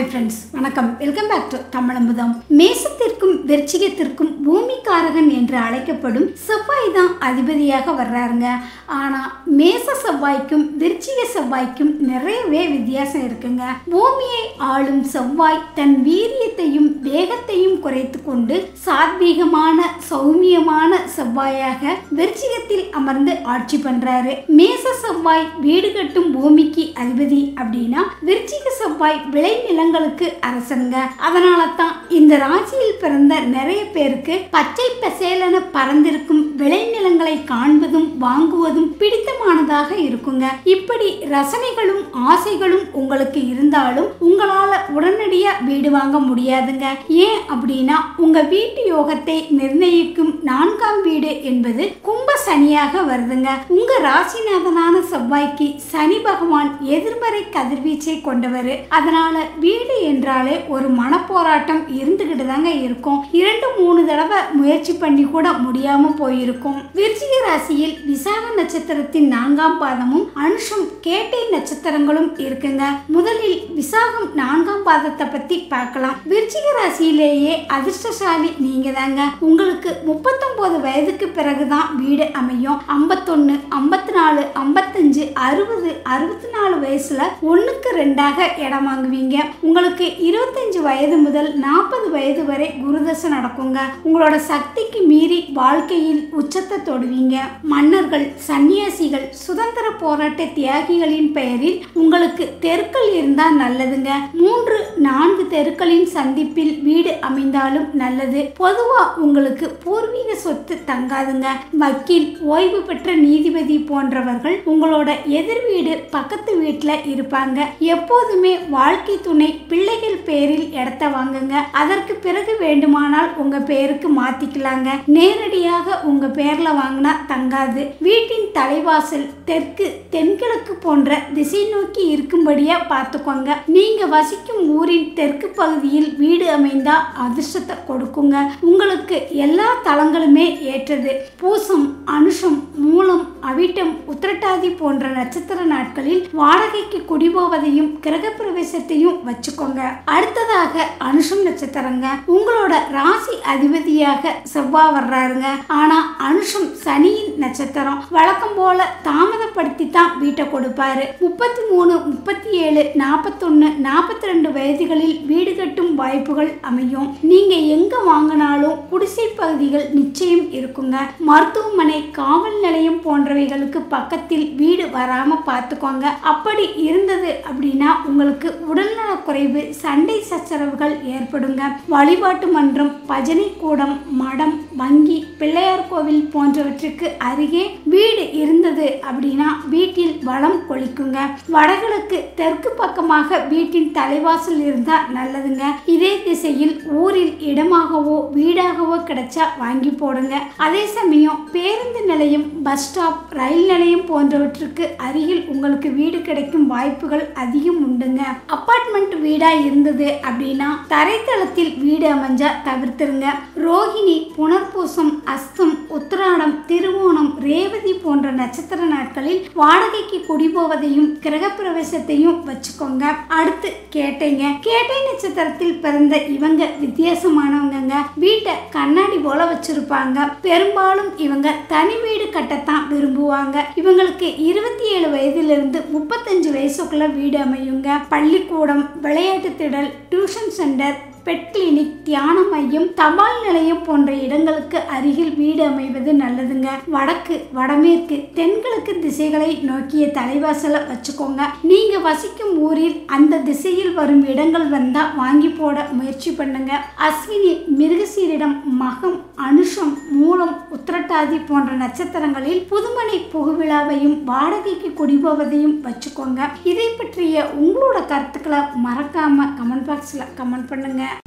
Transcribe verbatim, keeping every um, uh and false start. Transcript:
Hi friends, வணக்கம். Welcome back to தமிழம்புதம். மேசத்திற்கும் விருச்சிகத்திற்கும் பூமிக்காரகன் என்று அழைக்கப்படும் செவ்வாய் தான் அதிபதியாக வர்றாருங்க. ஆனால் மேச செவ்வாய்க்கும் விருச்சிக செவ்வாய்க்கும் நிறையவே வித்தியாசம் இருக்குங்க. பூமியை ஆளும் செவ்வாய் தன் வீரியத்தையும் வேகத்தையும் குறைத்து கொண்டு சாத்வீகமான சௌமியமான செவ்வாயாக விருச்சிகத்தில் அமர்ந்து ஆட்சி பண்றாரு. மேச செவ்வாய் வீடு கட்டும் பூமிக்கு அதிபதி அப்படின்னா விருச்சிக செவ்வாய் விளை நிலங்களுக்கு அரசங்க. அதனால தான் இந்த ராசியில் பிறந்த நிறைய பேருக்கு பச்சை பசேலென பறந்திருக்கும் விளை நிலங்களை காண்பதும் வாங்குவதும் பிடித்தமானதாக இருக்குங்க. இப்படி ரசனைகளும் ஆசைகளும் உங்களுக்கு இருந்தாலும் உங்களால உடனடியா வீடு வாங்க முடியாதுங்க. ஏன் அப்படின்னா உங்க வீட்டு யோகத்தை நிர்ணயிக்கும் நான்காம் வீடு என்பது கும்ப சனியாக வருதுங்க. உங்க ராசிநாதனான செவ்வாய்க்கு சனி பகவான் எதிர்மறை கதிர்வீச்சை கொண்டவர். அதனால வீடு என்றாலே ஒரு மனப்போராட்டம் இருந்துகிட்டு தாங்க இருக்கும். இரண்டு மூணு தடவை முயற்சி பண்ணி கூட முடியாம போயிருக்கும். விருச்சிக ராசியில் விசாக நட்சத்திரத்தின் நான்காம் பாதமும் அனுஷம் கேட்டை நட்சத்திரங்களும் இருக்குங்க. முதலில் விசாகம் நான்காம் பாதத்தை பத்தி பார்க்கலாம். விருச்சிக ராசியிலேயே அதிர்ஷ்டசாலி நீங்க தாங்க. உங்களுக்கு முப்பத்தொன்பது வயதுக்கு பிறகுதான் வீடு அமையும். ஐம்பத்தொன்னு ஐம்பத்தி நாலு ஐம்பத்தஞ்சு அறுபது அறுபத்தி நாலு வயசுல ஒண்ணுக்கு ரெண்டாக இடம் வாங்குவீங்க. உங்களுக்கு இருபத்தஞ்சு வயது முதல் நாற்பது வயது வரை குருதசை நடக்குங்க. உங்களோட சக்திக்கு மீறி வாழ்க்கையில் உச்சத்தை தொடுவீங்க. மன்னர்கள், சன்னியாசிகள், சுதந்திர போராட்ட தியாகிகளின் பெயரில் உங்களுக்கு தெருக்கள் இருந்தா நல்லதுங்க. மூன்று நான்கு தெருக்களின் சந்திப்பில் வீடு அமைந்தாலும் நல்லது. பொதுவா உங்களுக்கு பூர்வீக சொத்து தங்காதுங்க. வக்கீல், ஓய்வு பெற்ற நீதிபதி போன்றவர்கள் உங்களோட எதிர் வீடு பக்கத்து வீட்டுல இருப்பாங்க. எப்போதுமே வாழ்க்கை துணை பிள்ளைகள் பேரில் இடத்த வாங்குங்க. அதற்கு பிறகு வேண்டுமானால் உங்க பேருக்கு மாத்திக்கலாங்க. நேரடியாக உங்க பேர்ல வாங்கினா தங்காது. வீட்டின் தலைவாசல் தெற்கு தென்கிழக்கு போன்ற திசை நோக்கி இருக்கும்படியா பார்த்துக்கோங்க. நீங்க வசிக்கும் ஊரின் தெற்கு பகுதியில் வீடு அமைந்தா அதிர்ஷ்டத்தை கொடுக்குங்க. உங்களுக்கு எல்லா தலங்களுமே ஏற்றது. பூசம், அனுஷம், மூலம், அவிட்டம், உத்திரட்டாதி போன்ற நட்சத்திர நாட்களில் வாடகைக்கு குடிபோவதையும் கிரக பிரவேசத்தையும் வச்சுக்கோங்க. அடுத்ததாக அனுஷம் நட்சத்திரங்க. உங்களோட ராசி அதிபதியாக செவ்வாய் வர்றாருங்க. ஆனா அனுஷம் சனியின் நட்சத்திரம். வழக்கம் போல தாமதப்படுத்தி தான் வீட்டை கொடுப்பாரு. முப்பத்தி மூணு முப்பத்தி ஏழு நாற்பத்தொன்னு நாற்பத்தி ரெண்டு வயதுகளில் வீடு கட்டும் வாய்ப்புகள் அமையும். நீங்க எங்க வாங்கினாலும் குடிசை பகுதிகள் நிச்சயம் இருக்குங்க. மருத்துவமனை, காவல் நிலையம் போன்றவைகளுக்கு பக்கத்தில் வீடு வராம பார்த்துக்கோங்க. அப்படி இருந்தது அப்படின்னா உங்களுக்கு உடல்நல குறைவு, சண்டை சச்சரவுகள் ஏற்படுங்க. வழிபாட்டு மன்றம், பஜனை கூடம், மடம், வங்கி, பிள்ளையார் கோவில் போன்றவற்றுக்கு அருகே வீடு இருந்தது அப்படின்னா வீட்டில் வளம் கொளிக்குங்க. வடகிழக்கு தெற்கு பக்கமாக வீட்டின் தலைவாசல் இருந்தா நல்லதுங்க. இதே திசையில் ஊரில் இடமாகவோ வீடாகவோ கிடைச்சா வாங்கி போடுங்க. அதே சமயம் பேருந்து நிலையம், பஸ் ஸ்டாப், ரயில் நிலையம் போன்றவற்றுக்கு அருகில் உங்களுக்கு வீடு கிடைக்கும் வாய்ப்புகள் அதிகம் உண்டுங்க. அபார்ட்மெண்ட் வீடா இருந்தது அப்படின்னா தரைத்தளத்தில் வீடு அமைஞ்சா தவிர்த்துருங்க. ரோஹிணி, புனர்பூசம், அஸ்தம், உத்திராடம், திருவோணம், ரேவதி போன்ற நட்சத்திர நாட்களில் வாடகைக்கு குடிபோவதையும் கிரக பிரவேசத்தையும் வச்சுக்கோங்க. அடுத்து கேட்டைங்க. கேட்டை நட்சத்திரத்தில் பிறந்த இவங்க வித்தியாசமானவங்க. வீட்டை கண்ணாடி போல வச்சிருப்பாங்க. பெரும்பாலும் இவங்க தனி வீடு கட்டத்தான் விரும்புவாங்க. இவங்களுக்கு இருபத்தி ஏழு வயதிலிருந்து முப்பத்தஞ்சு வயசுக்குள்ள வீடு அமையுங்க. பள்ளிக்கூடம், விளையாட்டு திடல், டியூஷன் சென்டர், பெட் கிளினிக், தியான மையம், தபால் நிலையம் போன்ற இடங்களுக்கு அருகில் வீடு அமைவது நல்லதுங்க. வடக்கு, வடமேற்கு, தென்கிழக்கு திசைகளை நோக்கிய தலைவாசலை வச்சுக்கோங்க. நீங்க வசிக்கும் ஊரில் அந்த திசையில் வரும் இடங்கள் வந்தா வாங்கி போட முயற்சி பண்ணுங்க. அஸ்வினி, மிருகசீரிடம், மகம், அனுஷம், மூலம், உத்திரட்டாதி போன்ற நட்சத்திரங்களில் புதுமனை புகுவிழாவையும் வாடகைக்கு குடிபோவதையும் வச்சுக்கோங்க. இதை பற்றிய உங்களோட கருத்துக்களை மறக்காம கமெண்ட் பாக்ஸ்ல கமெண்ட் பண்ணுங்க.